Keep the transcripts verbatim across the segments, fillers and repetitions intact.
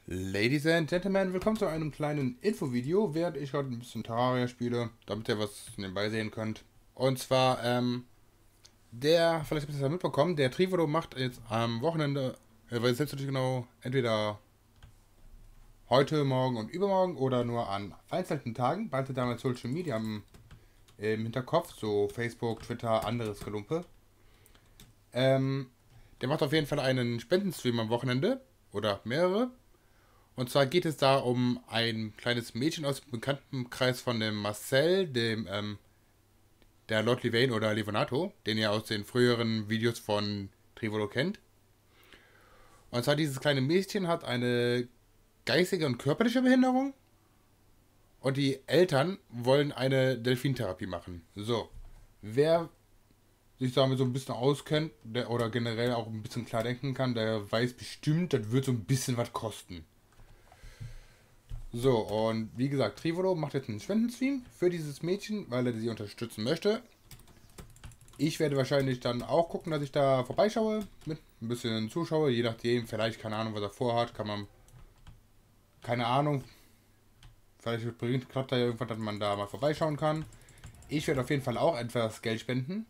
Ladies and Gentlemen, willkommen zu einem kleinen Infovideo, während ich gerade ein bisschen Terraria spiele, damit ihr was nebenbei sehen könnt. Und zwar, ähm, der, vielleicht habt ihr es ja mitbekommen, der Trivolo macht jetzt am Wochenende, er weiß jetzt natürlich genau, entweder heute, morgen und übermorgen oder nur an vereinzelten Tagen, bald damals Social Media im, im Hinterkopf, so Facebook, Twitter, anderes Gelumpe. Ähm, der macht auf jeden Fall einen Spendenstream am Wochenende oder mehrere. Und zwar geht es da um ein kleines Mädchen aus dem Bekanntenkreis von dem Marcel, dem, ähm, der Lord Livane oder Livonato, den ihr aus den früheren Videos von Trivolo kennt. Und zwar dieses kleine Mädchen hat eine geistige und körperliche Behinderung und die Eltern wollen eine Delfintherapie machen. So, wer sich damit so ein bisschen auskennt der, oder generell auch ein bisschen klar denken kann, der weiß bestimmt, das wird so ein bisschen was kosten. So, und wie gesagt, Trivolo macht jetzt einen Spendenstream für dieses Mädchen, weil er sie unterstützen möchte. Ich werde wahrscheinlich dann auch gucken, dass ich da vorbeischaue, mit ein bisschen zuschaue, je nachdem, vielleicht, keine Ahnung, was er vorhat, kann man, keine Ahnung, vielleicht bringt, klappt da ja irgendwann, dass man da mal vorbeischauen kann. Ich werde auf jeden Fall auch etwas Geld spenden.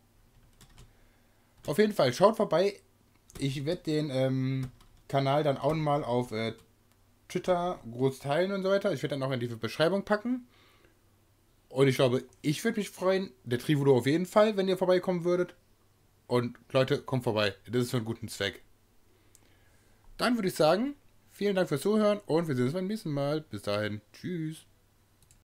Auf jeden Fall, schaut vorbei. Ich werde den ähm, Kanal dann auch mal auf äh, Twitter groß teilen und so weiter. Ich werde dann auch in die Beschreibung packen. Und ich glaube, ich würde mich freuen. Der Trivolo auf jeden Fall, wenn ihr vorbeikommen würdet. Und Leute, kommt vorbei. Das ist für einen guten Zweck. Dann würde ich sagen, vielen Dank fürs Zuhören und wir sehen uns beim nächsten Mal. Bis dahin. Tschüss.